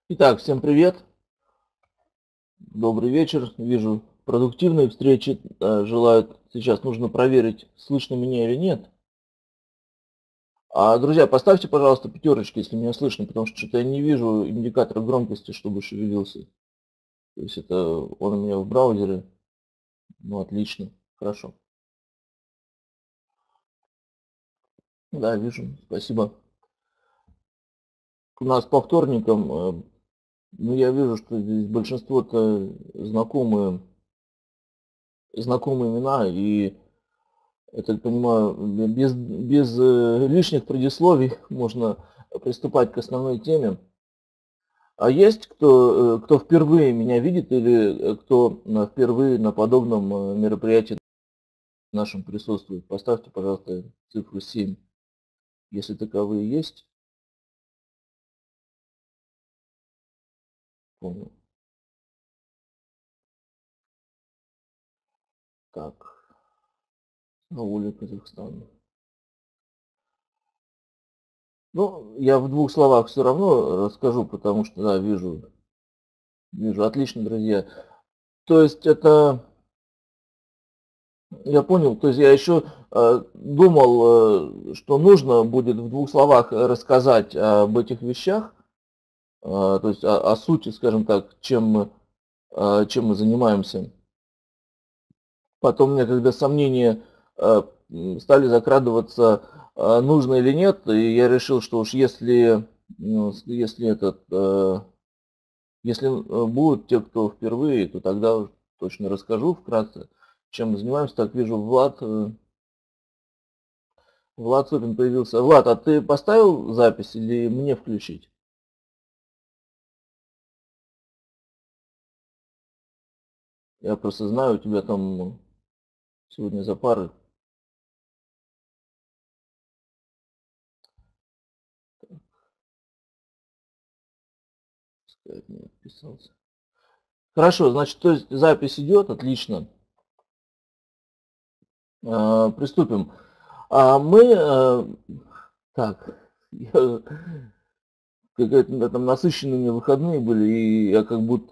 Итак, всем привет, добрый вечер. Вижу продуктивные встречи желают. Сейчас нужно проверить, слышно меня или нет. Друзья, поставьте, пожалуйста, пятерочки, если меня слышно, потому что что-то я не вижу индикатора громкости, чтобы шевелился. То есть это он у меня в браузере. Ну, отлично, хорошо. Да, вижу, спасибо. У нас по вторникам, ну, я вижу, что здесь большинство-то знакомые имена, и я так понимаю, без лишних предисловий можно приступать к основной теме. А есть кто впервые меня видит или кто впервые на подобном мероприятии нашем присутствует? Поставьте, пожалуйста, цифру 7, если таковые есть. Понял. Так, Ауля, Казахстан. Ну, я в двух словах все равно расскажу, потому что, да, вижу, отлично, друзья. То есть это Я понял. То есть я еще думал, что нужно будет в двух словах рассказать об этих вещах, то есть о сути, скажем так, чем мы занимаемся. Потом у меня, когда сомнения стали закрадываться, нужно или нет, и я решил, что уж если будут те, кто впервые, то тогда уж точно расскажу вкратце, чем мы занимаемся. Так, вижу, Влад Супин появился. Влад, а ты поставил запись или мне включить? Я просто знаю, у тебя там сегодня за пары. Сказать, не отписался. Хорошо, значит, то есть запись идет, отлично. Приступим. Мы, так, я- какая-то там насыщенные выходные были, и я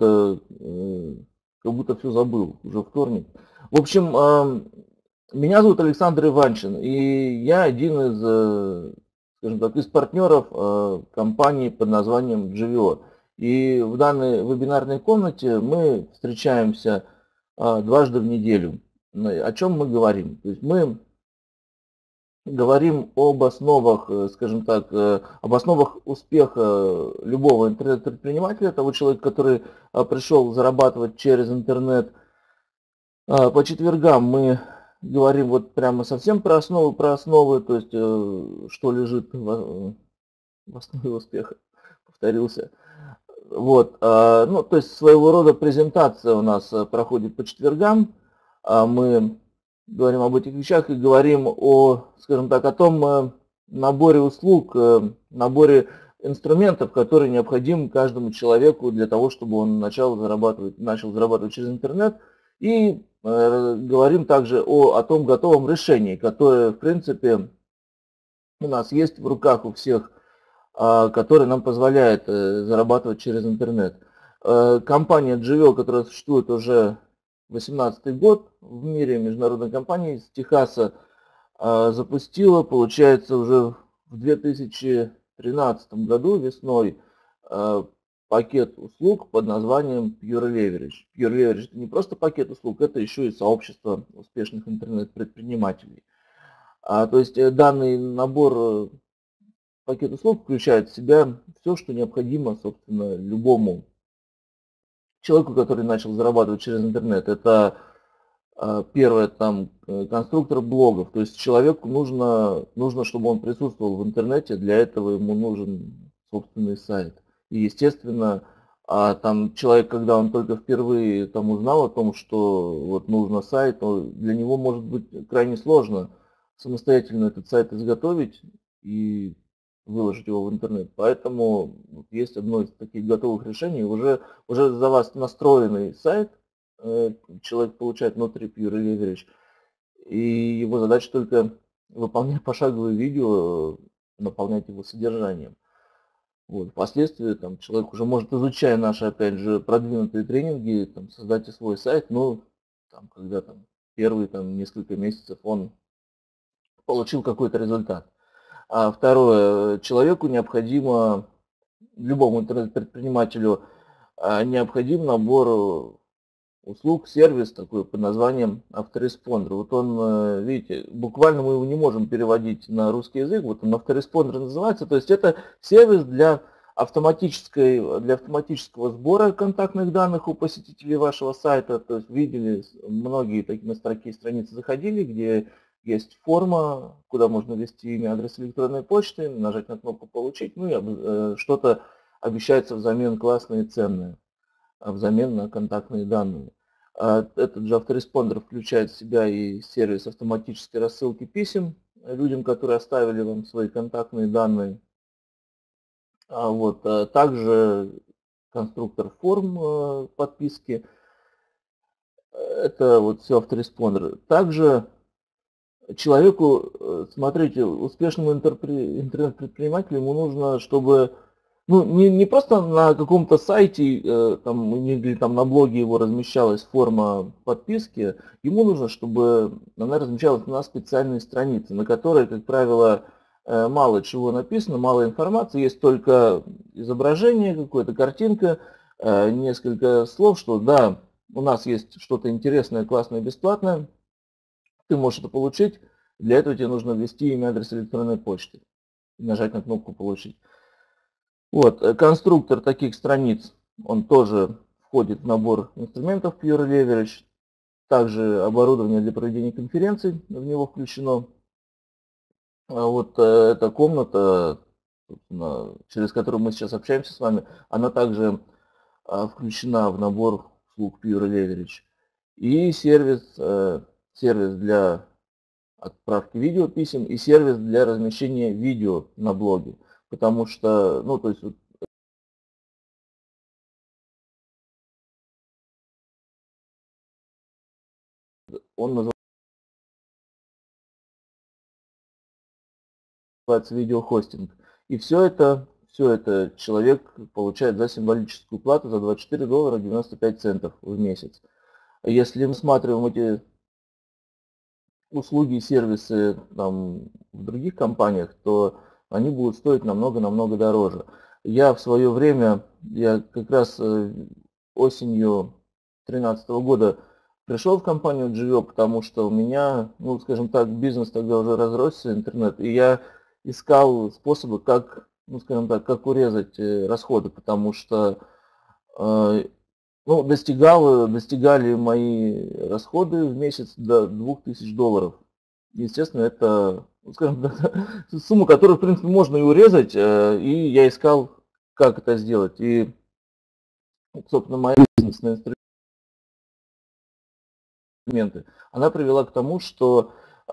как будто все забыл, уже вторник. В общем, меня зовут Александр Иванчин, и я один скажем так, из партнеров компании под названием GVO. И в данной вебинарной комнате мы встречаемся дважды в неделю. О чем мы говорим? То есть мы говорим об основах, скажем так, об основах успеха любого интернет-предпринимателя, того человека, который пришел зарабатывать через интернет. По четвергам мы говорим вот прямо совсем про основы, то есть что лежит в основе успеха, повторился. Вот, ну, то есть своего рода презентация у нас проходит по четвергам. Мы говорим об этих вещах и говорим скажем так, о том наборе услуг, наборе инструментов, которые необходимы каждому человеку для того, чтобы он начал зарабатывать через интернет. И говорим также о том готовом решении, которое, в принципе, у нас есть в руках у всех, который нам позволяет зарабатывать через интернет. Компания GVO, которая существует уже 18 год в мире, международная компания из Техаса, запустила, получается, уже в 2013 году весной э, пакет услуг под названием Pure Leverage. Pure Leverage это не просто пакет услуг, это еще и сообщество успешных интернет-предпринимателей. То есть данный набор пакет услуг включает в себя все, что необходимо, собственно, любому человеку, который начал зарабатывать через интернет. Это первое, там, конструктор блогов. То есть человеку нужно, чтобы он присутствовал в интернете, для этого ему нужен собственный сайт. И, естественно, там человек, когда он только впервые там узнал о том, что вот нужно сайт, то для него может быть крайне сложно самостоятельно этот сайт изготовить и выложить его в интернет. Поэтому вот есть одно из таких готовых решений, уже за вас настроенный сайт, человек получает внутри Pure Leverage, и его задача только выполнять пошаговое видео, наполнять его содержанием. Вот. Впоследствии там, человек уже может, изучая наши, опять же, продвинутые тренинги, там, создать и свой сайт, но там, когда там, первые там, несколько месяцев он получил какой-то результат. А второе, человеку необходимо, любому интернет-предпринимателю необходим набор услуг, сервис такой под названием автореспондер. Вот он, видите, буквально мы его не можем переводить на русский язык, вот он автореспондер называется, то есть это сервис для автоматического сбора контактных данных у посетителей вашего сайта. То есть видели, многие на такие страницы заходили, где есть форма, куда можно ввести имя, адрес электронной почты, нажать на кнопку «Получить», ну и что-то обещается взамен классное и ценное, взамен на контактные данные. Этот же автореспондер включает в себя и сервис автоматической рассылки писем людям, которые оставили вам свои контактные данные. Также конструктор форм подписки. Это вот все автореспондеры. Также человеку, смотрите, успешному интернет-предпринимателю ему нужно, чтобы не просто на каком-то сайте там, или там на блоге его размещалась форма подписки, ему нужно, чтобы она размещалась на специальной странице, на которой, как правило, мало чего написано, мало информации, есть только изображение, какая-то картинка, несколько слов, что да, у нас есть что-то интересное, классное, бесплатное, ты можешь это получить, для этого тебе нужно ввести имя, адрес электронной почты и нажать на кнопку «Получить». Вот, конструктор таких страниц, он тоже входит в набор инструментов Pure Leverage. Также оборудование для проведения конференций в него включено. Вот эта комната, через которую мы сейчас общаемся с вами, она также включена в набор услуг Pure Leverage. И сервис для отправки видеописем и сервис для размещения видео на блоге. Потому что, то есть он называется видеохостинг. И все это человек получает за символическую плату за $24 95 центов в месяц. Если мы рассматриваем эти услуги и сервисы там, в других компаниях, то они будут стоить намного дороже. Я в свое время, я как раз осенью 2013 года пришел в компанию Gio, потому что у меня, скажем так, бизнес тогда уже разросся, интернет, и я искал способы, как, скажем так, как урезать расходы, потому что достигали мои расходы в месяц до $2000. Естественно, это, скажем так, сумма, которую, в принципе, можно и урезать, и я искал, как это сделать. И, собственно, моя бизнесная инструменты, она привела к тому, что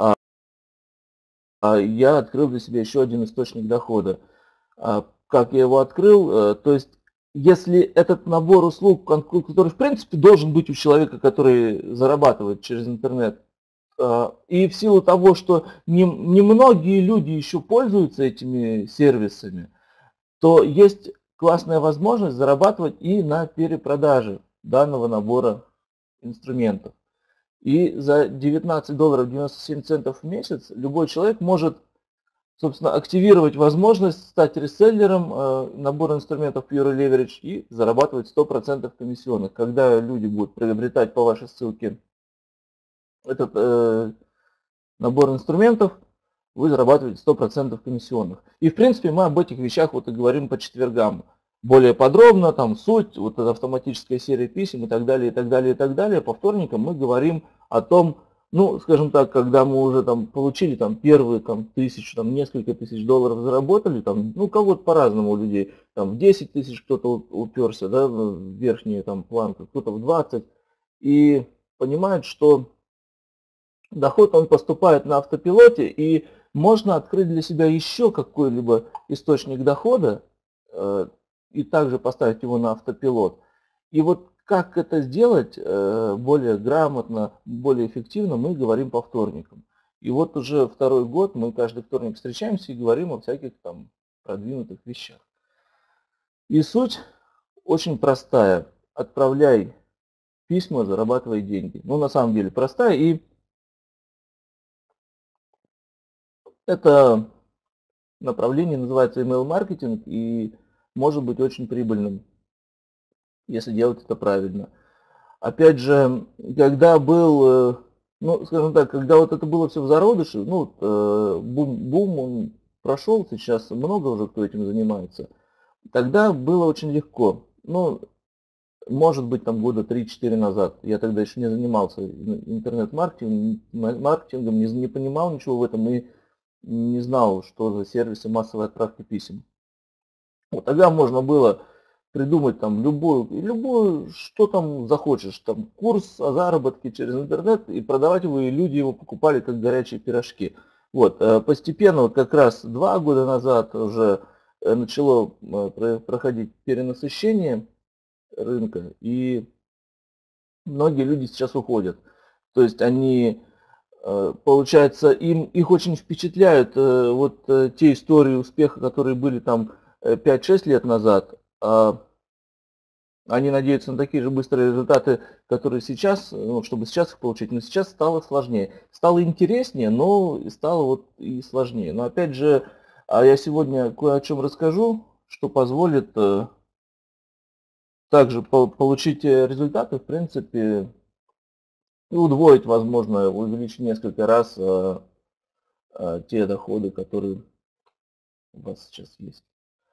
я открыл для себя еще один источник дохода. Как я его открыл? То есть, если этот набор услуг, который в принципе должен быть у человека, который зарабатывает через интернет, и в силу того, что немногие люди еще пользуются этими сервисами, то есть классная возможность зарабатывать и на перепродаже данного набора инструментов. И за $19 97 центов в месяц любой человек может, собственно, активировать возможность стать реселлером набора инструментов Pure Leverage и зарабатывать 100% комиссионных. Когда люди будут приобретать по вашей ссылке этот набор инструментов, вы зарабатываете 100% комиссионных. И в принципе мы об этих вещах вот и говорим по четвергам. Более подробно, там суть, вот эта автоматическая серия писем и так далее, и так далее, и так далее. По вторникам мы говорим о том, скажем так, когда мы уже там получили там первые там тысячу, там несколько тысяч долларов заработали, там, кого-то по-разному у людей, там в 10 тысяч кто-то уперся, да, в верхние там планку, кто-то в 20, и понимает, что доход он поступает на автопилоте, и можно открыть для себя еще какой-либо источник дохода, и также поставить его на автопилот. И вот как это сделать более грамотно, более эффективно, мы говорим по вторникам. И вот уже второй год мы каждый вторник встречаемся и говорим о всяких там продвинутых вещах. И суть очень простая. Отправляй письма, зарабатывай деньги. Ну, на самом деле простая, и это направление называется email-маркетинг и может быть очень прибыльным, если делать это правильно. Опять же, когда был, ну, скажем так, когда вот это было все в зародыше, ну, бум он прошел, сейчас много уже кто этим занимается, тогда было очень легко. Ну, может быть, там года 3-4 назад. Я тогда еще не занимался интернет-маркетингом, не понимал ничего в этом и не знал, что за сервисы массовой отправки писем. Вот тогда можно было придумать там любую, что там захочешь, там курс о заработке через интернет и продавать его, и люди его покупали как горячие пирожки. Вот, постепенно, вот как раз 2 года назад уже начало проходить перенасыщение рынка, и многие люди сейчас уходят. То есть они, получается, их очень впечатляют вот те истории успеха, которые были там 5-6 лет назад. Они надеются на такие же быстрые результаты, которые сейчас, ну, чтобы сейчас их получить, но сейчас стало сложнее. Стало интереснее, но и стало вот и сложнее. Но опять же, я сегодня кое о чем расскажу, что позволит также получить результаты, в принципе, и удвоить, возможно, увеличить несколько раз те доходы, которые у вас сейчас есть.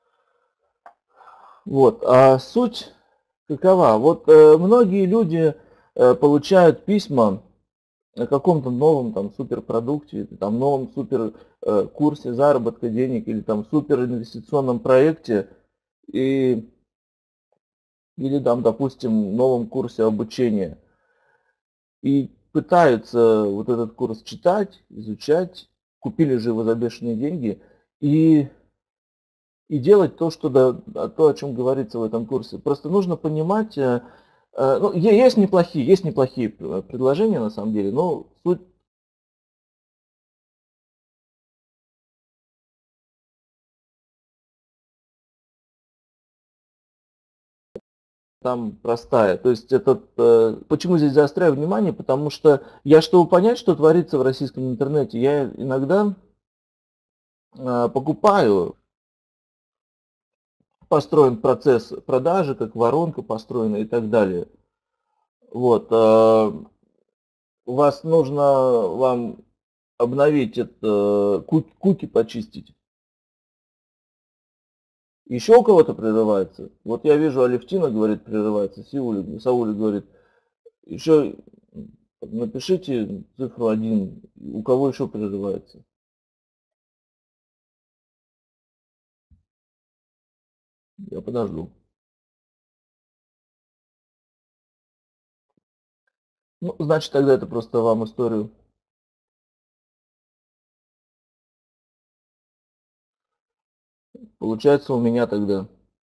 Вот, а суть какова? Вот многие люди получают письма о каком-то новом там суперпродукте, там новом супер курсе заработка денег или там супер инвестиционном проекте и, или там, допустим, новом курсе обучения. И пытаются вот этот курс читать, изучать, купили же его за бешеные деньги, и, и делать то, то, о чем говорится в этом курсе. Просто нужно понимать, ну, есть неплохие предложения на самом деле, но суть там простая. То есть почему здесь заостряю внимание, потому что чтобы понять, что творится в российском интернете, я иногда покупаю, построен процесс продажи, как воронка построена и так далее. Вот, вам обновить это, куки почистить. Еще у кого-то прерывается. Вот я вижу, Алевтина говорит, прерывается, Саули говорит, еще напишите цифру 1, у кого еще прерывается. Я подожду. Ну, значит, тогда это просто вам историю. Получается у меня тогда.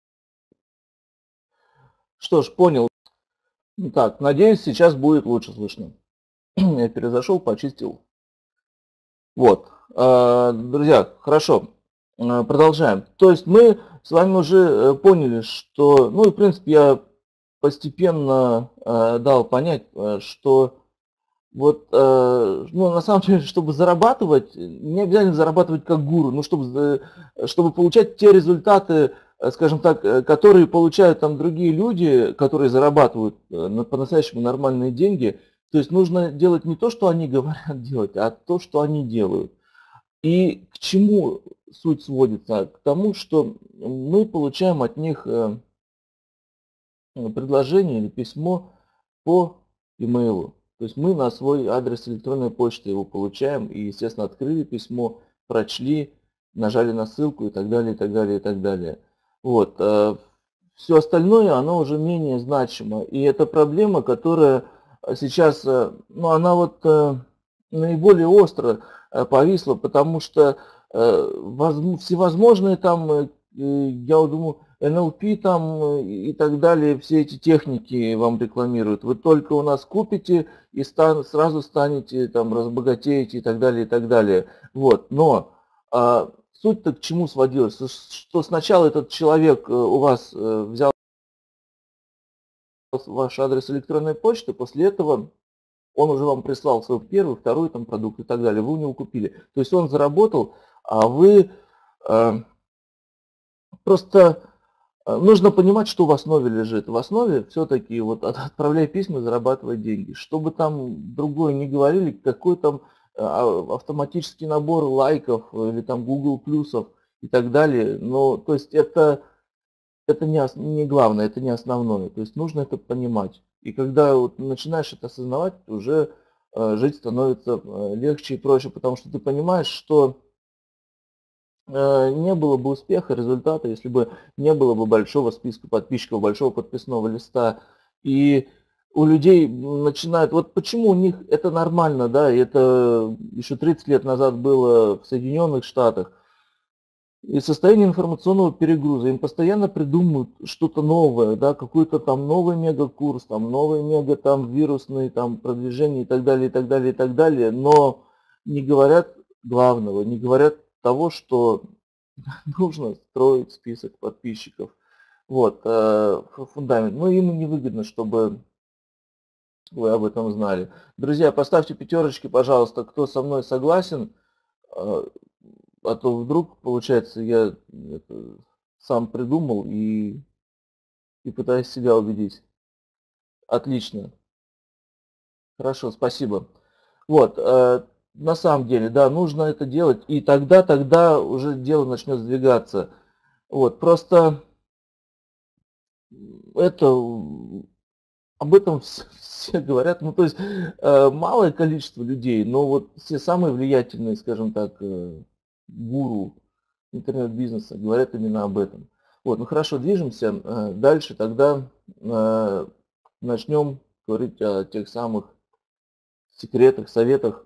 Что ж, понял. Так, надеюсь, сейчас будет лучше слышно. Я перезашел, почистил. Вот. Друзья, хорошо. Продолжаем. То есть мы с вами уже поняли, что, ну и в принципе я постепенно дал понять, что вот, ну, на самом деле, чтобы зарабатывать, не обязательно зарабатывать как гуру, но чтобы получать те результаты, скажем так, которые получают там другие люди, которые зарабатывают по-настоящему нормальные деньги. То есть нужно делать не то, что они говорят делать, а то, что они делают. И к чему суть сводится? К тому, что мы получаем от них предложение или письмо по имейлу. То есть мы на свой адрес электронной почты его получаем и, естественно, открыли письмо, прочли, нажали на ссылку и так далее, и так далее, и так далее. Вот. Все остальное, оно уже менее значимо. И это проблема, которая сейчас, ну, она вот наиболее остро повисла, потому что всевозможные там, я думаю, НЛП там и так далее, все эти техники вам рекламируют. Вы только у нас купите и сразу станете там разбогатеете и так далее, и так далее. Вот. Но суть-то к чему сводилась? Что сначала этот человек у вас взял ваш адрес электронной почты, после этого он уже вам прислал свой первый, второй там продукт и так далее, вы у него купили. То есть он заработал, а вы просто нужно понимать, что в основе лежит. В основе все-таки вот отправляя письма, зарабатывай деньги. Что бы там другое не говорили, какой там автоматический набор лайков или там Google плюсов и так далее. Но то есть это не главное, это не основное. То есть нужно это понимать. И когда вот начинаешь это осознавать, уже жить становится легче и проще, потому что ты понимаешь, что не было бы успеха, результата, если бы не было бы большого списка подписчиков, большого подписного листа. И у людей начинают, вот почему у них это нормально, да, и это еще 30 лет назад было в Соединенных Штатах, и состояние информационного перегруза, им постоянно придумывают что-то новое, да, какой-то там новый мегакурс, там новый мега там вирусный там продвижение и так далее, и так далее, и так далее, но не говорят главного, не говорят того, что нужно строить список подписчиков. Вот, фундамент. Но им невыгодно, чтобы вы об этом знали. Друзья, поставьте пятерочки, пожалуйста, кто со мной согласен, а то вдруг, получается, я это сам придумал и пытаюсь себя убедить. Отлично. Хорошо, спасибо. Вот, на самом деле, да, нужно это делать, и тогда уже дело начнет сдвигаться. Вот, просто это, об этом все говорят, ну, то есть малое количество людей, но вот все самые влиятельные, скажем так, гуру интернет-бизнеса говорят именно об этом. Вот, ну хорошо, движемся дальше, тогда начнем говорить о тех самых секретах, советах.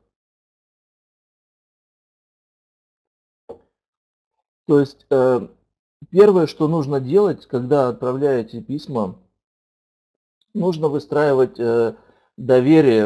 То есть первое, что нужно делать, когда отправляете письма, нужно выстраивать доверие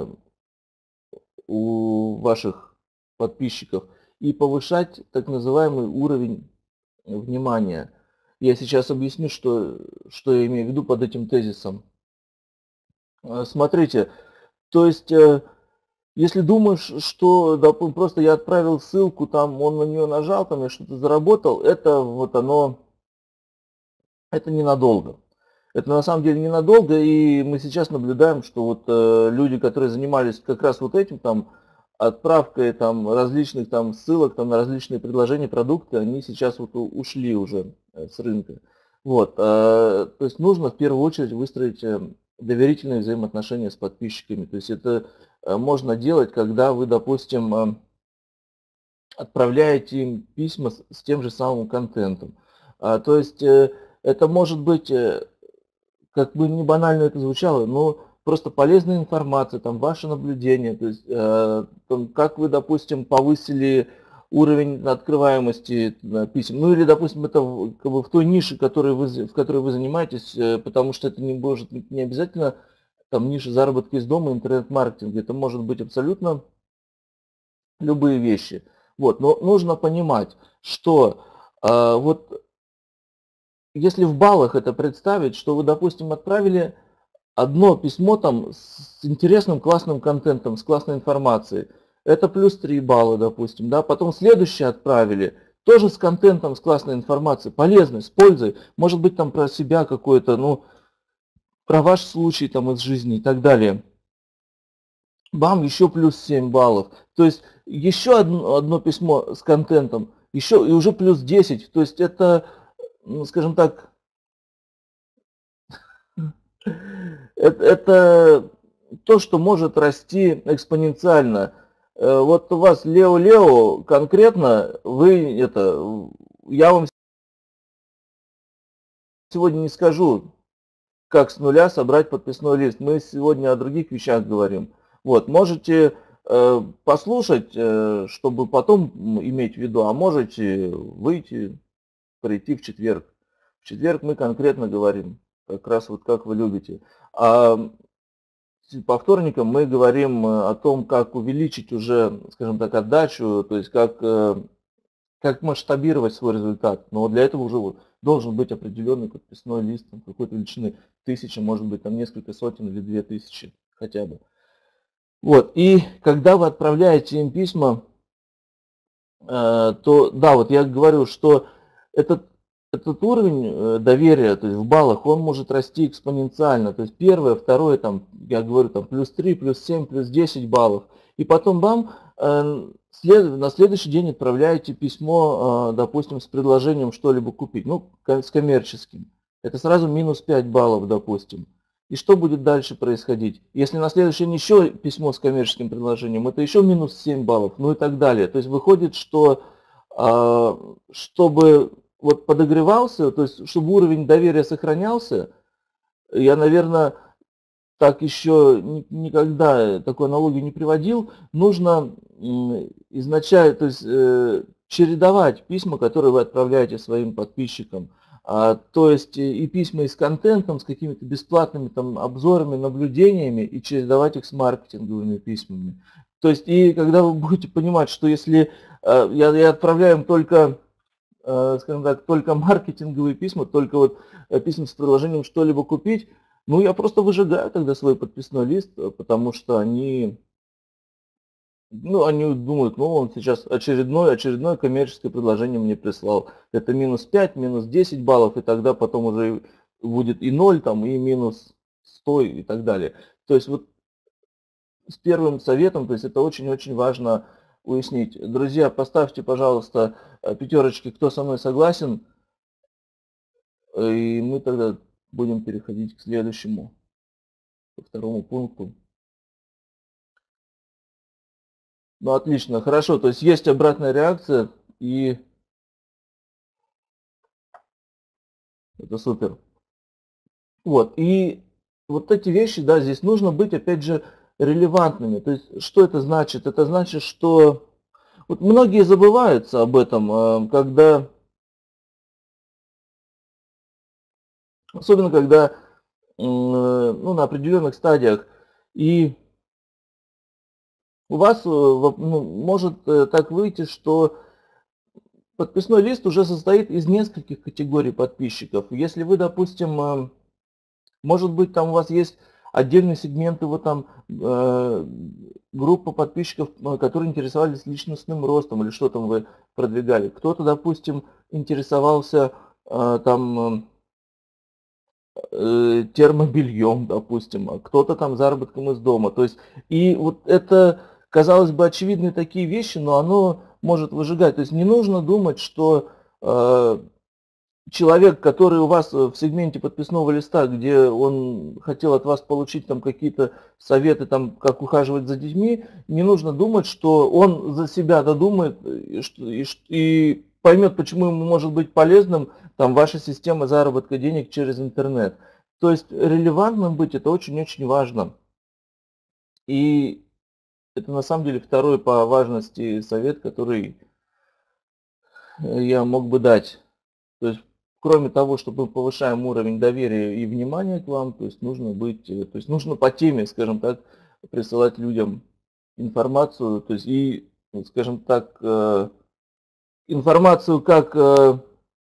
у ваших подписчиков и повышать так называемый уровень внимания. Я сейчас объясню, что я имею в виду под этим тезисом. Смотрите, то есть, если думаешь, что, допустим, просто я отправил ссылку, там он на нее нажал, там я что-то заработал, это вот оно, это ненадолго. Это на самом деле ненадолго, и мы сейчас наблюдаем, что вот люди, которые занимались как раз вот этим, там, отправкой там различных там ссылок там на различные предложения, продукты, они сейчас вот ушли уже с рынка. Вот, то есть нужно в первую очередь выстроить доверительные взаимоотношения с подписчиками. То есть это можно делать, когда вы, допустим, отправляете им письма с тем же самым контентом. То есть это может быть, как бы не банально это звучало, но просто полезная информация, там ваши наблюдения, то есть там, как вы, допустим, повысили уровень открываемости писем, ну или, допустим, это как бы в той нише, в которой вы занимаетесь, потому что это не может быть не обязательно там ниша заработка из дома, интернет-маркетинг, это может быть абсолютно любые вещи. Вот, но нужно понимать, что вот если в баллах это представить, что вы, допустим, отправили одно письмо там с интересным классным контентом, с классной информацией, это плюс 3 балла, допустим, да, потом следующее отправили, тоже с контентом, с классной информацией, полезной, с пользой, может быть там про себя какое-то, ну, про ваш случай там из жизни и так далее. Бам, еще плюс 7 баллов. То есть еще одно письмо с контентом, еще и уже плюс 10. То есть это, ну, скажем так, это то, что может расти экспоненциально. Вот у вас Лео конкретно, вы это, я вам сегодня не скажу, как с нуля собрать подписной лист. Мы сегодня о других вещах говорим. Вот, можете послушать, чтобы потом иметь в виду, а можете выйти, прийти в четверг. В четверг мы конкретно говорим, как раз вот как вы любите. А по вторникам мы говорим о том, как увеличить уже, скажем так, отдачу, то есть как как масштабировать свой результат. Но для этого уже вот должен быть определенный подписной лист какой-то величины, 1000, может быть, там несколько сотен или 2000 хотя бы. Вот, и когда вы отправляете им письма, то да, вот я говорю, что этот уровень доверия, то есть в баллах, он может расти экспоненциально. То есть первое, второе, там, я говорю, там плюс 3, плюс 7, плюс 10 баллов. И потом вам на следующий день отправляете письмо, допустим, с предложением что-либо купить, ну, с коммерческим. Это сразу минус 5 баллов, допустим. И что будет дальше происходить? Если на следующий день еще письмо с коммерческим предложением, это еще минус 7 баллов, ну и так далее. То есть выходит, что чтобы вот подогревался, то есть чтобы уровень доверия сохранялся, я, наверное, так еще никогда такой аналогию не приводил, нужно изначально, то есть чередовать письма, которые вы отправляете своим подписчикам. То есть и письма и с контентом, с какими-то бесплатными там обзорами, наблюдениями, и чередовать их с маркетинговыми письмами. То есть и когда вы будете понимать, что если я отправляю им только, скажем так, только маркетинговые письма, только вот письма с предложением что-либо купить, ну я просто выжигаю тогда свой подписной лист, потому что они думают, ну он сейчас очередное коммерческое предложение мне прислал. Это минус 5, минус 10 баллов, и тогда потом уже будет и 0, там, и минус 100 и так далее. То есть вот с первым советом, то есть это очень-очень важно уяснить. Друзья, поставьте, пожалуйста, пятерочки, кто со мной согласен, и мы тогда будем переходить к следующему, ко второму пункту. Ну, отлично, хорошо, то есть есть обратная реакция, и это супер. Вот, и вот эти вещи, да, здесь нужно быть, опять же, релевантными. То есть, что это значит? Это значит, что вот многие забываются об этом, когда, особенно когда, ну, на определенных стадиях, и у вас может так выйти, что подписной лист уже состоит из нескольких категорий подписчиков. Если вы, допустим, может быть, там у вас есть отдельные сегменты, вот там группа подписчиков, которые интересовались личностным ростом или что там вы продвигали. Кто-то, допустим, интересовался там термобельем, допустим, а кто-то там заработком из дома. То есть, и вот это, казалось бы, очевидные такие вещи, но оно может выжигать. То есть не нужно думать, что человек, который у вас в сегменте подписного листа, где он хотел от вас получить там какие-то советы, там, как ухаживать за детьми, не нужно думать, что он за себя додумает и поймет, почему ему может быть полезным там ваша система заработка денег через интернет. То есть релевантным быть это очень-очень важно. И это на самом деле второй по важности совет, который я мог бы дать. То есть кроме того, что мы повышаем уровень доверия и внимания к вам, то есть нужно быть, то есть нужно по теме, скажем так, присылать людям информацию, то есть и, скажем так, информацию как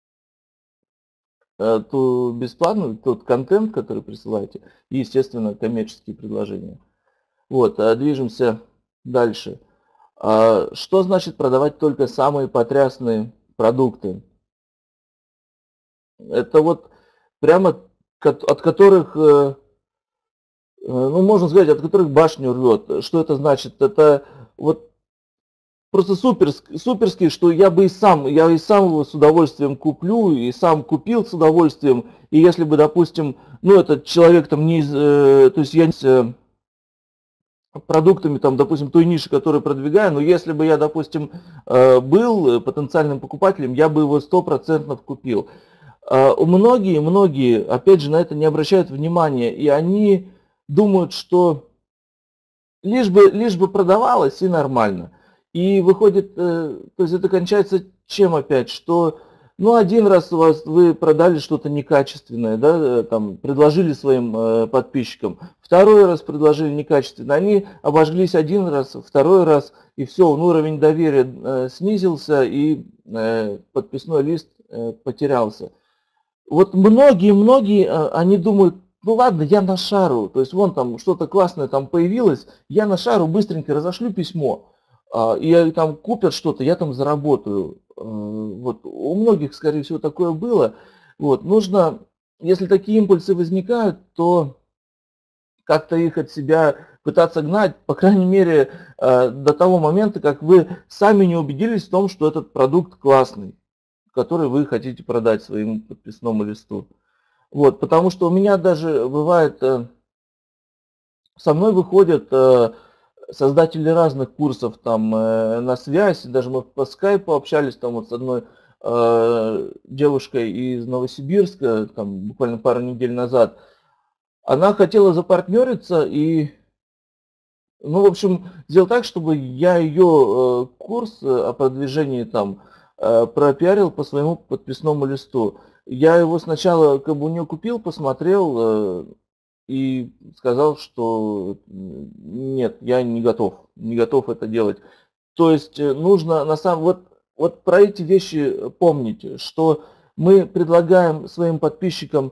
ту бесплатную, тот контент, который присылаете, и, естественно, коммерческие предложения. Вот, движемся дальше. Что значит продавать только самые потрясные продукты? Это вот прямо от которых, ну, можно сказать, от которых башню рвет. Что это значит? Это вот просто суперский, что я и сам его с удовольствием куплю, и сам купил с удовольствием. И если бы, допустим, ну, этот человек там не из, то есть я с продуктами, там, допустим, той ниши, которую продвигаю, но если бы я, допустим, был потенциальным покупателем, я бы его 100% купил. Многие, опять же, на это не обращают внимания, и они думают, что лишь бы продавалось и нормально. И выходит, то есть это кончается чем опять, что ну один раз вы продали что-то некачественное, да, там предложили своим подписчикам, второй раз предложили некачественно, они обожглись один раз, второй раз, и все, уровень доверия снизился, и подписной лист потерялся. Вот многие, они думают, ну ладно, я на шару, то есть вон там что-то классное там появилось, я на шару быстренько разошлю письмо, и там купят что-то, я там заработаю. Вот у многих, скорее всего, такое было. Вот, нужно, если такие импульсы возникают, то как-то их от себя пытаться гнать, по крайней мере, до того момента, как вы сами не убедились в том, что этот продукт классный, который вы хотите продать своему подписному листу. Вот, потому что у меня даже бывает, со мной выходят создатели разных курсов там на связь, даже мы по скайпу общались там вот с одной девушкой из Новосибирска, там буквально пару недель назад. Она хотела запартнериться и, ну, в общем, сделал так, чтобы я ее курс о продвижении там пропиарил по своему подписному листу. Я его сначала как бы у нее купил, посмотрел и сказал, что нет, я не готов это делать. То есть нужно на самом вот про эти вещи помнить, что мы предлагаем своим подписчикам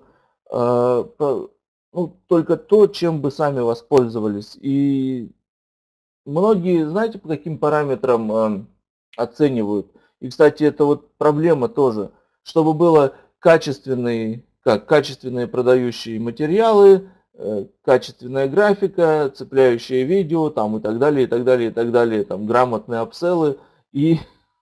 ну, только то, чем бы сами воспользовались. И многие, знаете, по каким параметрам оценивают? И, кстати, это вот проблема тоже, чтобы было качественные продающие материалы, качественная графика, цепляющее видео, там и так далее, и так далее, и так далее, там грамотные апселлы. И,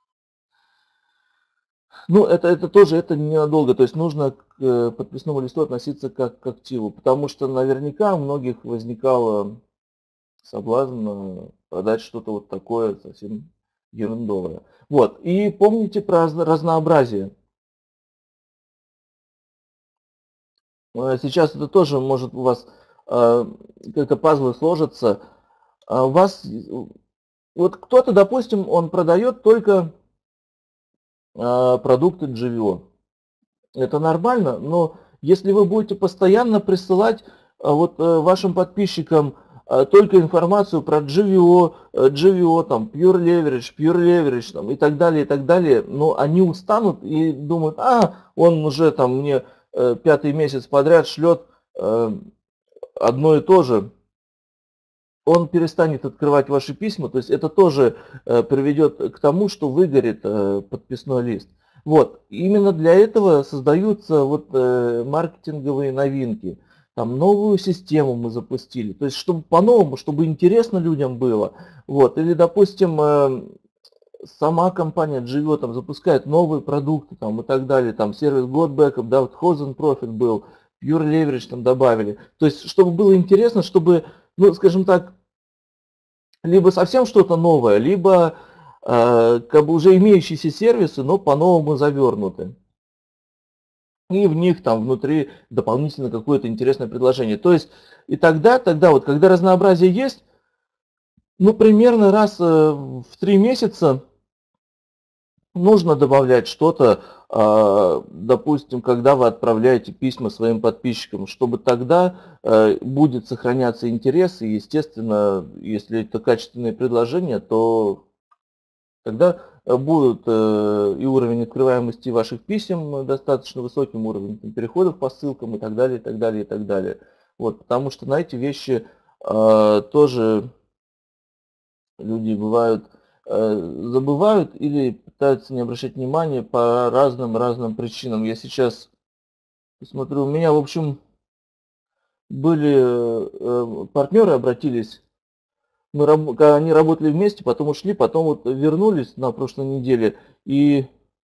ну, это тоже, это ненадолго, то есть нужно к подписному листу относиться как к активу, потому что наверняка у многих возникало соблазн продать что-то вот такое совсем ерундовое. Вот, и помните про разнообразие. Сейчас это тоже может у вас как-то пазлы сложатся. У вас, вот кто-то, допустим, он продает только продукты GVO. Это нормально, но если вы будете постоянно присылать вот вашим подписчикам только информацию про GVO, там, Pure Leverage там, и так далее, но они устанут и думают, он уже там мне 5-й месяц подряд шлет одно и то же, он перестанет открывать ваши письма, то есть это тоже приведет к тому, что выгорит подписной лист. Вот, именно для этого создаются вот маркетинговые новинки. Там новую систему мы запустили, то есть чтобы по-новому, чтобы интересно людям было. Вот, или, допустим, сама компания GVO там запускает новые продукты там, и так далее, там сервис GoBackup, да, вот Hosen Profit был, Pure Leverage там добавили. То есть, чтобы было интересно, чтобы, ну, скажем так, либо совсем что-то новое, либо как бы уже имеющиеся сервисы, но по-новому завернуты. И в них там внутри дополнительно какое-то интересное предложение. То есть, и тогда вот, когда разнообразие есть, ну, примерно раз в 3 месяца нужно добавлять что-то, допустим, когда вы отправляете письма своим подписчикам, чтобы тогда будет сохраняться интерес, и, естественно, если это качественные предложения, то тогда будут и уровень открываемости ваших писем достаточно высоким, уровень переходов по ссылкам и так далее, и так далее, и так далее. Вот, потому что на эти вещи тоже люди бывают забывают или пытаются не обращать внимания по разным причинам. Я сейчас посмотрю, у меня, в общем, были партнеры, обратились, они работали вместе, потом ушли, потом вот вернулись на прошлой неделе и,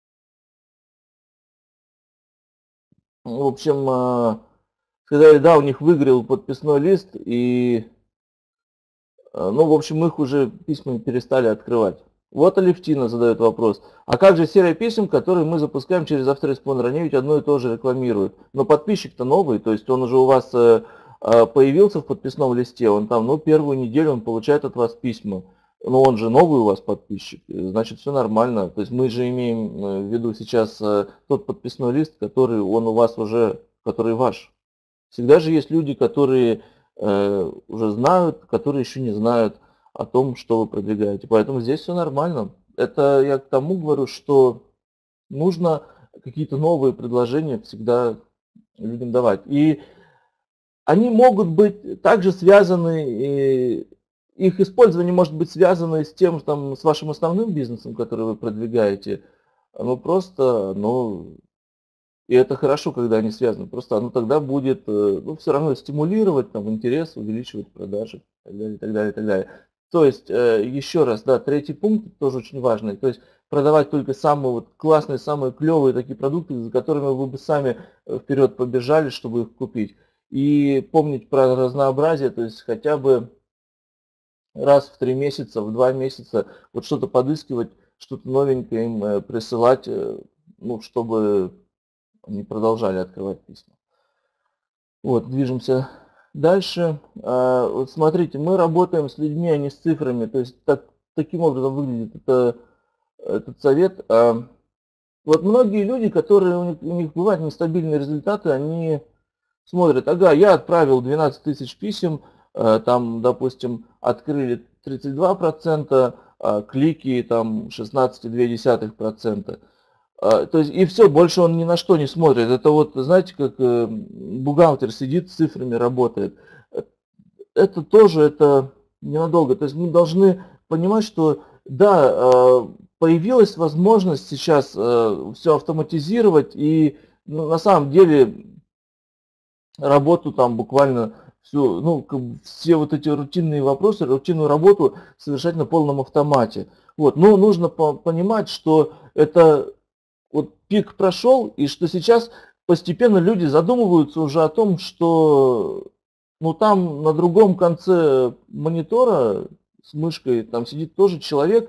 в общем, сказали, да, у них выгорел подписной лист, и, ну, в общем, их уже письма перестали открывать. Вот Алевтина задает вопрос. А как же серия писем, которые мы запускаем через автореспондер? Они ведь одно и то же рекламируют. Но подписчик-то новый, то есть он уже у вас появился в подписном листе, он там, ну, первую неделю он получает от вас письма. Но он же новый у вас подписчик, значит, все нормально. То есть мы же имеем в виду сейчас тот подписной лист, который он у вас уже, который ваш. Всегда же есть люди, которые уже знают, которые еще не знают о том, что вы продвигаете. Поэтому здесь все нормально. Это я к тому говорю, что нужно какие-то новые предложения всегда людям давать. И они могут быть также связаны, и их использование может быть связано с тем, там, с вашим основным бизнесом, который вы продвигаете. Ну просто, ну, и это хорошо, когда они связаны. Просто оно тогда будет, ну, все равно стимулировать там интерес, увеличивать продажи и так далее, и так далее, и так далее. То есть, еще раз, да, третий пункт тоже очень важный. То есть продавать только самые вот классные, самые клевые такие продукты, за которыми вы бы сами вперед побежали, чтобы их купить. И помнить про разнообразие, то есть хотя бы раз в 3 месяца, в 2 месяца вот что-то подыскивать, что-то новенькое им присылать, ну, чтобы они продолжали открывать письма. Вот, движемся дальше. Вот смотрите, мы работаем с людьми, а не с цифрами. То есть таким образом выглядит этот совет. Вот многие люди, которые у них бывают нестабильные результаты, они смотрят, ага, я отправил 12 тысяч писем, там, допустим, открыли 32%, клики там 16,2%. То есть и все, больше он ни на что не смотрит. Это вот, знаете, как бухгалтер сидит с цифрами, работает. Это тоже, это ненадолго. То есть мы должны понимать, что да, появилась возможность сейчас все автоматизировать, и ну, на самом деле работу там буквально всю, ну, все вот эти рутинные вопросы, рутинную работу совершать на полном автомате. Вот. Но нужно понимать, что это вот пик прошел, и что сейчас постепенно люди задумываются уже о том, что ну там на другом конце монитора с мышкой там сидит тоже человек,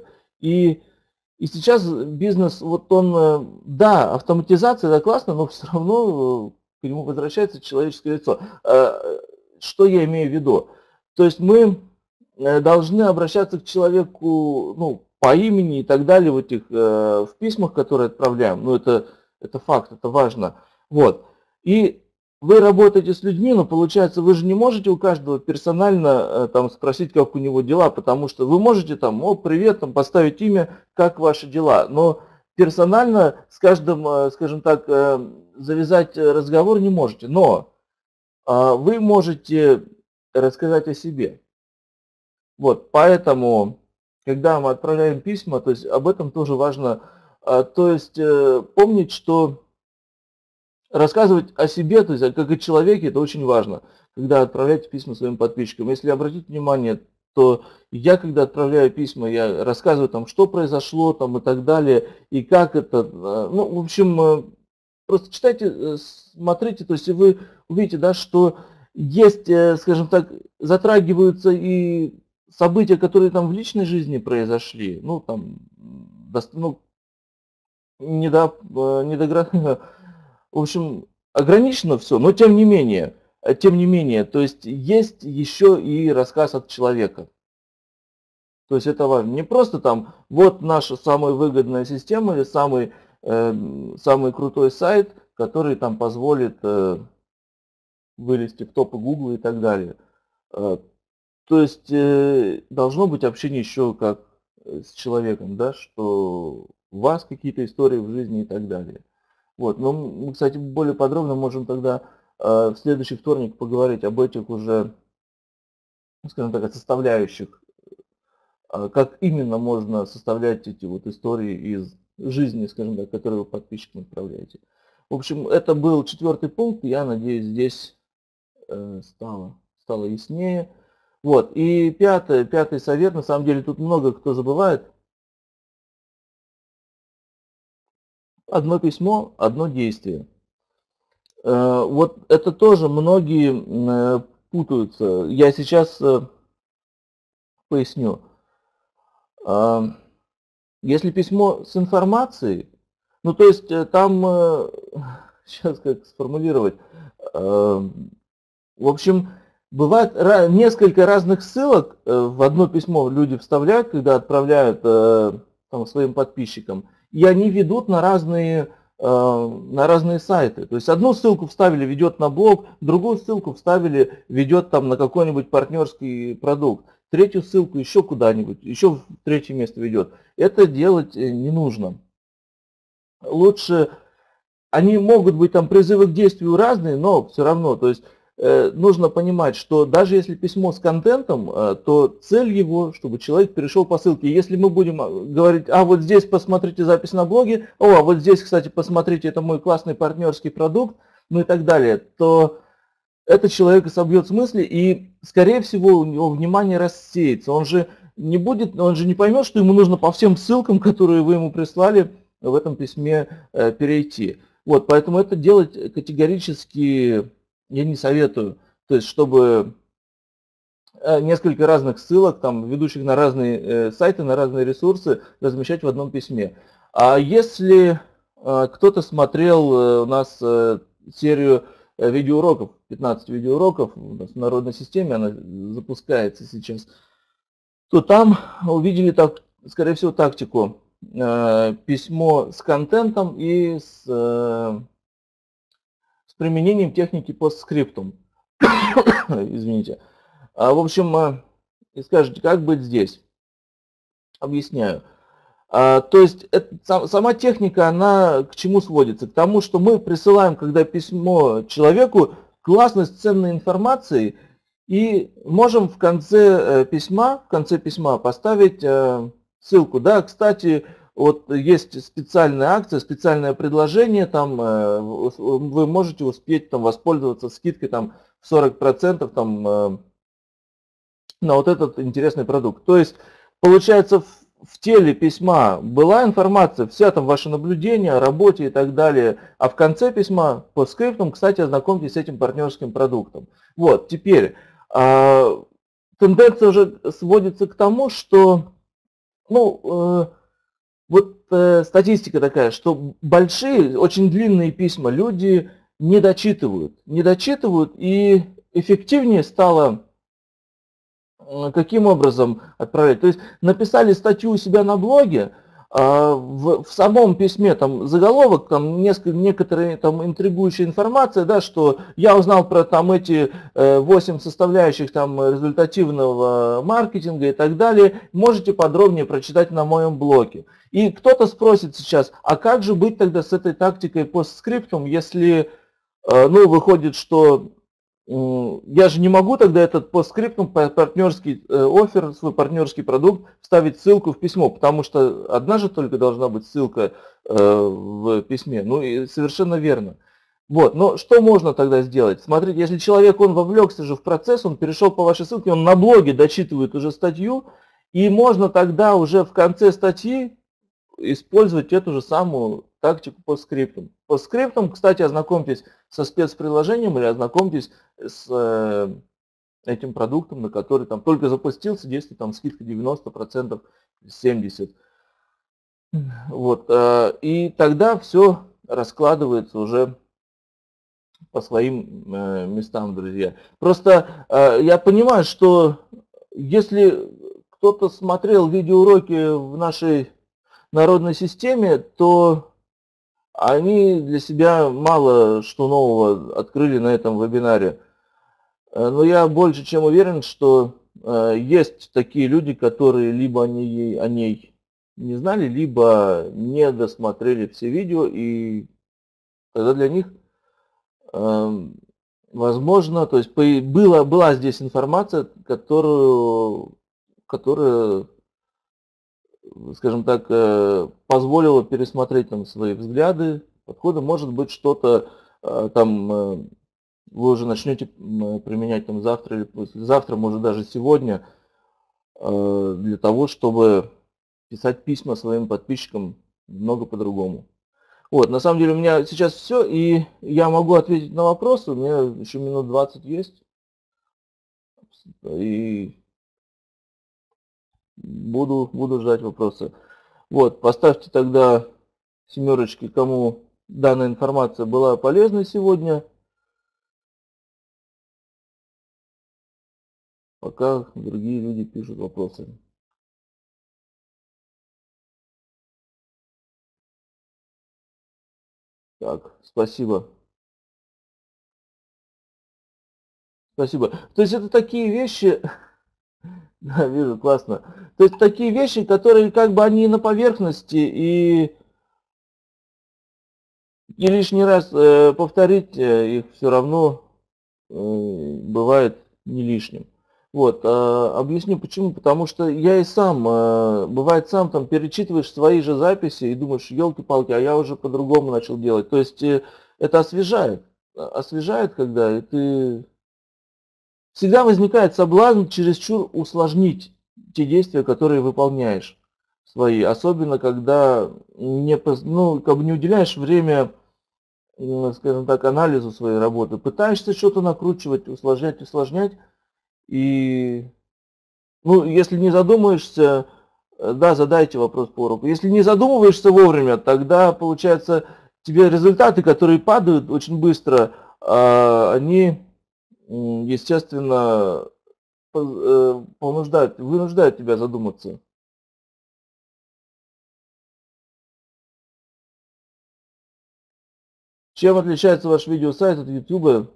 и сейчас бизнес, вот он, да, автоматизация, это классно, но все равно к нему возвращается человеческое лицо. Что я имею в виду? То есть мы должны обращаться к человеку, ну, по имени и так далее в этих в письмах, которые отправляем. Ну, это факт, это важно. Вот. И вы работаете с людьми, но получается, вы же не можете у каждого персонально там спросить, как у него дела, потому что вы можете там, о, привет, там поставить имя, как ваши дела, но персонально с каждым, скажем так, завязать разговор не можете. Но вы можете рассказать о себе. Вот, поэтому, когда мы отправляем письма, то есть об этом тоже важно, то есть помнить, что рассказывать о себе, то есть как о человеке, это очень важно, когда отправляете письма своим подписчикам. Если обратить внимание, то я, когда отправляю письма, я рассказываю там, что произошло там и так далее, и как это, ну, в общем, просто читайте, смотрите, то есть и вы увидите, да, что есть, скажем так, затрагиваются и события, которые там в личной жизни произошли, ну, там, ну, в общем, ограничено все, но тем не менее, то есть еще и рассказ от человека. То есть это важно. Не просто там, вот наша самая выгодная система или самый крутой сайт, который там позволит вылезти в топы Google и так далее. То есть должно быть общение еще как с человеком, да, что у вас какие-то истории в жизни и так далее. Вот, но мы, кстати, более подробно можем тогда в следующий вторник поговорить об этих уже, скажем так, составляющих, как именно можно составлять эти вот истории из жизни, скажем так, которые вы подписчикам отправляете. В общем, это был 4-й пункт, я надеюсь, здесь стало яснее. Вот, и пятый совет, на самом деле тут много кто забывает. Одно письмо, одно действие. Вот это тоже многие путаются. Я сейчас поясню. Если письмо с информацией, ну то есть там, сейчас как сформулировать, в общем, бывает несколько разных ссылок в одно письмо люди вставляют, когда отправляют там, своим подписчикам, и они ведут на разные на разные сайты. То есть одну ссылку вставили, ведет на блог, другую ссылку вставили, ведет там на какой-нибудь партнерский продукт, третью ссылку еще куда-нибудь, еще в третье место ведет. Это делать не нужно. Лучше, они могут быть там призывы к действию разные, но все равно, то есть нужно понимать, что даже если письмо с контентом, то цель его, чтобы человек перешел по ссылке. Если мы будем говорить, а вот здесь посмотрите запись на блоге, а вот здесь, кстати, посмотрите, это мой классный партнерский продукт, ну и так далее, то это человека собьет с мысли, и, скорее всего, у него внимание рассеется. Он же не будет, он же не поймет, что ему нужно по всем ссылкам, которые вы ему прислали, в этом письме перейти. Вот, поэтому это делать категорически я не советую. То есть, чтобы несколько разных ссылок, там, ведущих на разные сайты, на разные ресурсы, размещать в одном письме. А если кто-то смотрел у нас серию видеоуроков, 15 видеоуроков у нас в народной системе, она запускается сейчас, то там увидели, так, скорее всего, тактику. Письмо с контентом и с применением техники постскриптум. Извините. В общем, и скажете, как быть здесь? Объясняю. То есть сама техника, она к чему сводится? К тому, что мы присылаем, когда письмо человеку, классность ценной информации, и можем в конце письма поставить ссылку. Да, кстати, вот есть специальная акция, специальное предложение, там вы можете успеть там воспользоваться скидкой там 40% там на вот этот интересный продукт. То есть, получается, в теле письма была информация, вся там ваши наблюдения о работе и так далее, а в конце письма по скриптам, кстати, ознакомьтесь с этим партнерским продуктом. Вот, теперь, тенденция уже сводится к тому, что, ну, статистика такая, что большие, очень длинные письма люди не дочитывают, и эффективнее стало каким образом отправлять? То есть написали статью у себя на блоге, в самом письме там заголовок, там некоторые там интригующая информация, да, что я узнал про там эти 8 составляющих там результативного маркетинга и так далее, можете подробнее прочитать на моем блоге. И кто-то спросит сейчас, а как же быть тогда с этой тактикой постскриптум, если, ну, выходит, что я же не могу тогда этот постскриптум, партнерский оффер, свой партнерский продукт вставить ссылку в письмо, потому что одна же только должна быть ссылка в письме. Ну и совершенно верно. Вот, но что можно тогда сделать? Смотрите, если человек, он вовлекся же в процесс, он перешел по вашей ссылке, он на блоге дочитывает уже статью, и можно тогда уже в конце статьи использовать эту же самую тактику по скриптам. По скриптам, кстати, ознакомьтесь со спецприложением или ознакомьтесь с этим продуктом, на который там только запустился, действует там скидка 90%, 70%. Вот, и тогда все раскладывается уже по своим местам, друзья. Просто я понимаю, что если кто-то смотрел видеоуроки в нашей народной системе, то они для себя мало что нового открыли на этом вебинаре. Но я больше чем уверен, что есть такие люди, которые либо о ней не знали, либо не досмотрели все видео, и тогда для них возможно, то есть была здесь информация, которая, скажем так, позволила пересмотреть там свои взгляды, подходы. Может быть, что-то там вы уже начнете применять там завтра или послезавтра, может даже сегодня, для того, чтобы писать письма своим подписчикам много по-другому. Вот, на самом деле у меня сейчас все, и я могу ответить на вопросы, у меня еще минут 20 есть, и буду ждать вопросы. Вот, поставьте тогда семерочки, кому данная информация была полезной сегодня. Пока другие люди пишут вопросы. Так, спасибо. Спасибо. То есть это такие вещи, да, вижу, классно. То есть такие вещи, которые как бы они на поверхности, и лишний раз повторить их все равно бывает не лишним. Вот, объясню почему. Потому что я и сам, бывает сам там перечитываешь свои же записи и думаешь, елки-палки, а я уже по-другому начал делать. То есть это освежает. Освежает, когда и ты... Всегда возникает соблазн чересчур усложнить те действия, которые выполняешь свои. Особенно, когда ну, как бы не уделяешь время, скажем так, анализу своей работы. Пытаешься что-то накручивать, усложнять, усложнять. И, ну, если не задумаешься, да, задайте вопрос по уроку. Если не задумываешься вовремя, тогда, получается, тебе результаты, которые падают очень быстро, они, естественно, вынуждают тебя задуматься. Чем отличается ваш видеосайт от YouTube?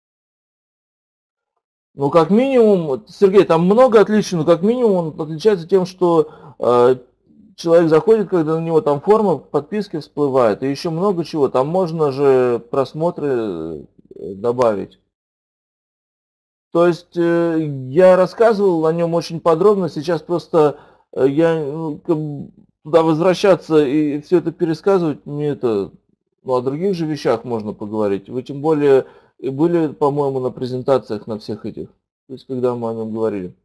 Ну, как минимум, вот, Сергей, там много отличий, но как минимум он отличается тем, что человек заходит, когда на него там форма подписки всплывает, и еще много чего. Там можно же просмотры добавить. То есть я рассказывал о нем очень подробно, сейчас просто я ну, туда возвращаться и все это пересказывать, мне это, ну, о других же вещах можно поговорить. Вы тем более и были, по-моему, на презентациях на всех этих, то есть когда мы о нем говорили.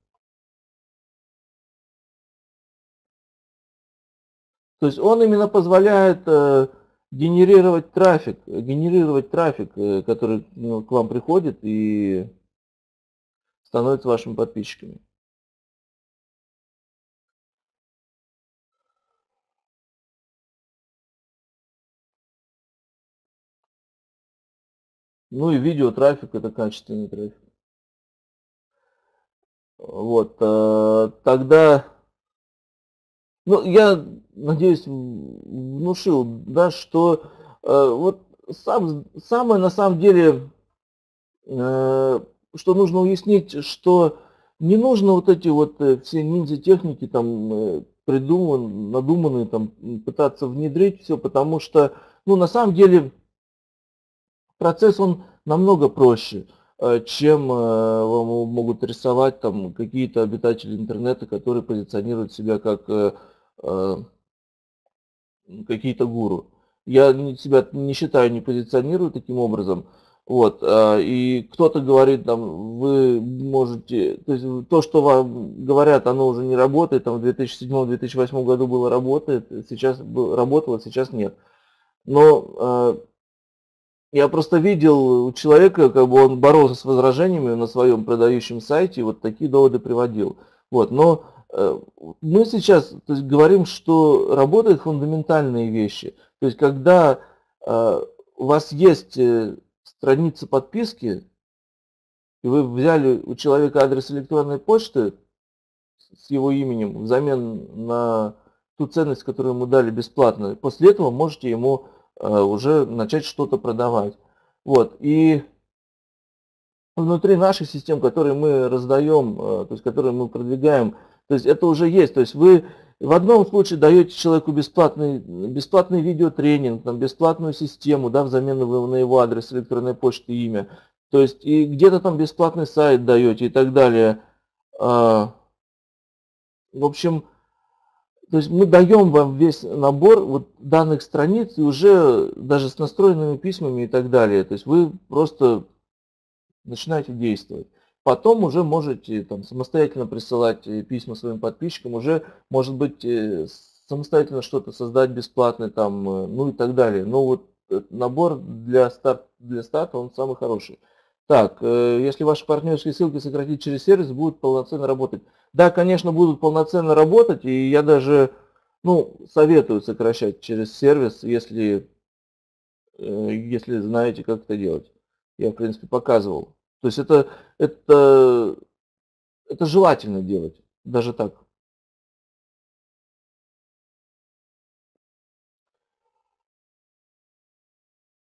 То есть он именно позволяет генерировать трафик, который ну, к вам приходит и становится вашими подписчиками. Ну и видеотрафик это качественный трафик. Вот, тогда, ну, я надеюсь, внушил, да, что вот самое на самом деле, э, что нужно уяснить, что не нужно вот эти вот все ниндзя-техники там надуманные, там пытаться внедрить все, потому что, ну, на самом деле процесс он намного проще, чем вам могут рисовать там какие-то обитатели интернета, которые позиционируют себя как э, какие-то гуру. Я себя не считаю, не позиционирую таким образом. Вот, и кто-то говорит, там, вы можете, то есть то, что вам говорят, оно уже не работает, там в 2007-2008 году было работает, сейчас работало, сейчас нет. Но я просто видел у человека, как бы он боролся с возражениями на своем продающем сайте, и вот такие доводы приводил. Вот, но мы сейчас, то есть, говорим, что работают фундаментальные вещи. То есть, когда у вас есть страница подписки, и вы взяли у человека адрес электронной почты с его именем взамен на ту ценность, которую ему дали бесплатно, после этого можете ему уже начать что-то продавать. Вот, и внутри наших систем, которые мы раздаем, то есть которые мы продвигаем, то есть это уже есть. То есть вы в одном случае даете человеку бесплатный видеотренинг, там, бесплатную систему, да, взамен на его адрес электронной почты и имя. То есть и где-то там бесплатный сайт даете и так далее. В общем, то есть мы даем вам весь набор вот данных страниц и уже даже с настроенными письмами и так далее. То есть вы просто начинаете действовать. Потом уже можете там, самостоятельно присылать письма своим подписчикам, уже может быть самостоятельно что-то создать бесплатное, там, ну и так далее. Но вот набор для старта он самый хороший. Так, если ваши партнерские ссылки сократить через сервис, будут полноценно работать. Да, конечно, будут полноценно работать, и я даже, ну, советую сокращать через сервис, если знаете, как это делать. Я, в принципе, показывал. То есть это, это желательно делать, даже так.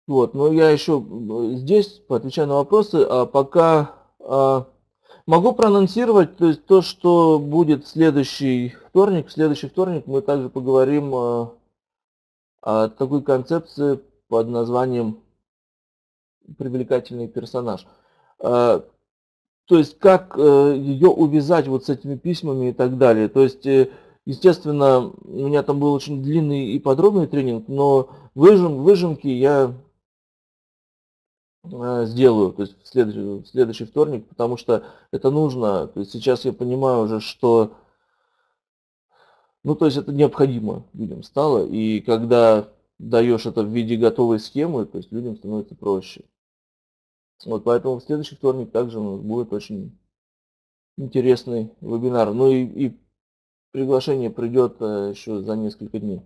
Вот, но я еще здесь поотвечаю на вопросы, а пока могу проанонсировать, то есть то, что будет в следующий вторник. В следующий вторник мы также поговорим о такой концепции под названием привлекательный персонаж. То есть как ее увязать вот с этими письмами и так далее. То есть, естественно, у меня там был очень длинный и подробный тренинг, но выжимки я сделаю, то есть в следующий вторник, потому что это нужно. То есть сейчас я понимаю уже, что, ну, то есть это необходимо людям стало, и когда даешь это в виде готовой схемы, то есть людям становится проще. Вот поэтому в следующий вторник также у нас будет очень интересный вебинар. Ну и приглашение придет еще за несколько дней.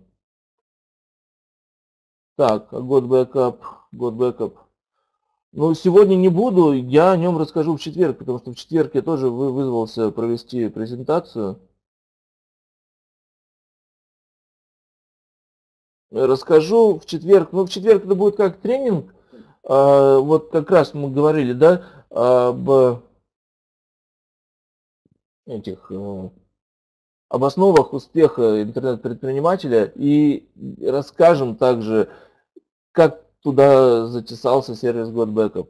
Так, год бэкап. Ну, сегодня не буду, я о нем расскажу в четверг, потому что в четверг я тоже вызвался провести презентацию. Расскажу в четверг. Ну, в четверг это будет как тренинг. Вот как раз мы говорили, да, об этих, об основах успеха интернет-предпринимателя и расскажем также, как туда затесался сервис GoodBackup.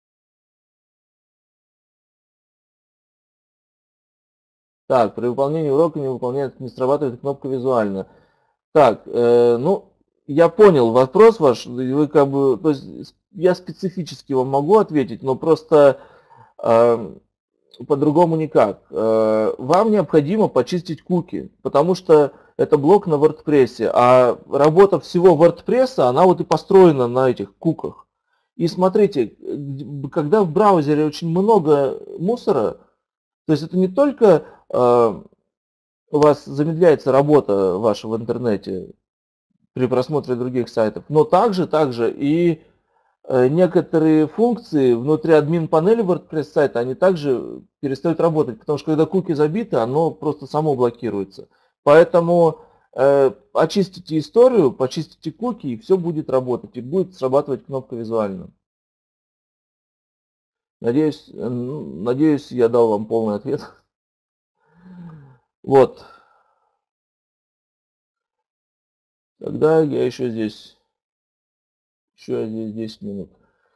Так, при выполнении урока не срабатывает кнопка визуально. Так, ну, я понял вопрос ваш, и вы как бы, то есть я специфически вам могу ответить, но просто по-другому никак. Вам необходимо почистить куки, потому что это блок на WordPress, а работа всего WordPress, она вот и построена на этих куках. И смотрите, когда в браузере очень много мусора, то есть это не только у вас замедляется работа ваша в интернете при просмотре других сайтов, но также и некоторые функции внутри админ-панели WordPress сайта, они также перестают работать, потому что когда куки забиты, оно просто само блокируется. Поэтому очистите историю, почистите куки, и все будет работать, и будет срабатывать кнопка визуально. Надеюсь, я дал вам полный ответ. Вот. Тогда я еще здесь 10 минут.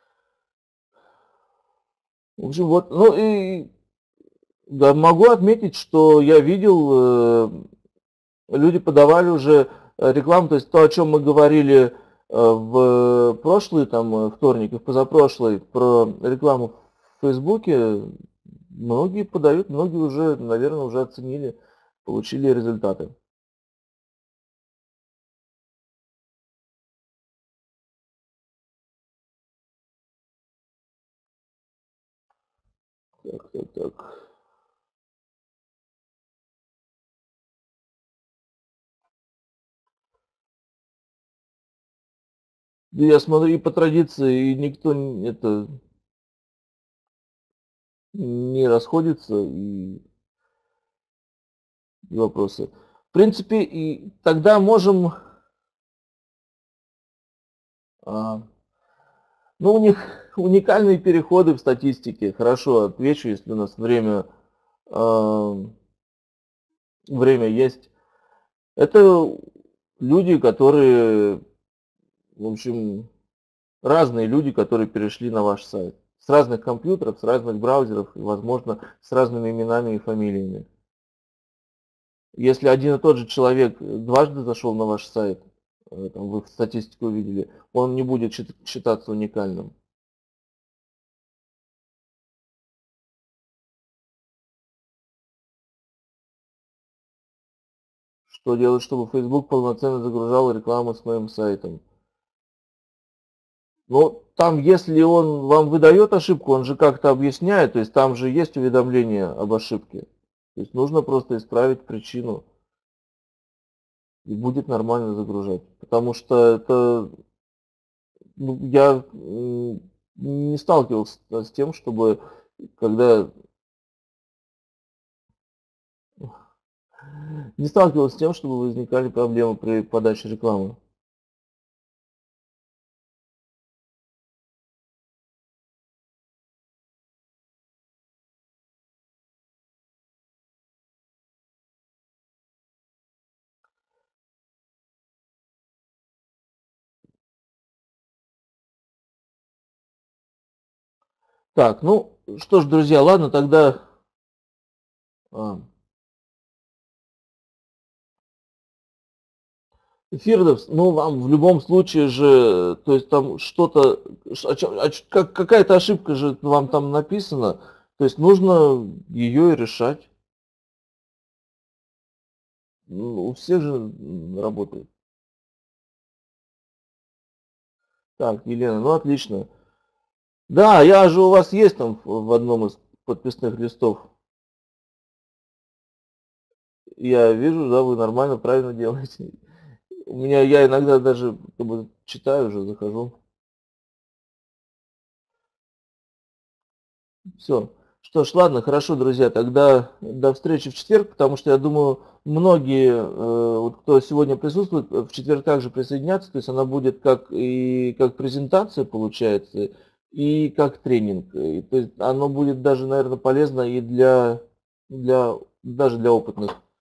В общем, вот, ну и да, могу отметить, что я видел, люди подавали уже рекламу, то есть то, о чем мы говорили в прошлый там вторник и в позапрошлый про рекламу в Фейсбуке, многие подают, многие уже, наверное, уже оценили, получили результаты. Так. Да я смотрю, и по традиции, и никто это не расходится, и вопросы. В принципе, и тогда можем, ну, у них уникальные переходы в статистике. Хорошо, отвечу, если у нас а, время есть. Это люди, которые, в общем, разные люди, которые перешли на ваш сайт. С разных компьютеров, с разных браузеров, и, возможно, с разными именами и фамилиями. Если один и тот же человек дважды зашел на ваш сайт, там, вы в статистику увидели, он не будет считаться уникальным. Что делать, чтобы Facebook полноценно загружал рекламу с моим сайтом? Ну, там, если он вам выдает ошибку, он же как-то объясняет, то есть там же есть уведомление об ошибке. То есть нужно просто исправить причину, и будет нормально загружать. Потому что это, ну, я не сталкивался с тем, чтобы когда не сталкивался с тем, чтобы возникали проблемы при подаче рекламы. Так, ну что ж, друзья, ладно, тогда а, Фирдовс, ну вам в любом случае же, то есть там что-то, какая-то ошибка же вам там написана, то есть нужно ее и решать. Ну, у всех же работает. Так, Елена, ну отлично. Да, я же у вас есть там в одном из подписных листов. Я вижу, да, вы нормально, правильно делаете. У меня, я иногда даже как бы читаю уже, захожу. Все. Что ж, ладно, хорошо, друзья, тогда до встречи в четверг, потому что я думаю, многие, вот кто сегодня присутствует, в четверг также присоединятся, то есть она будет как и как презентация получается, и как тренинг. И, то есть оно будет даже, наверное, полезно и для даже для опытных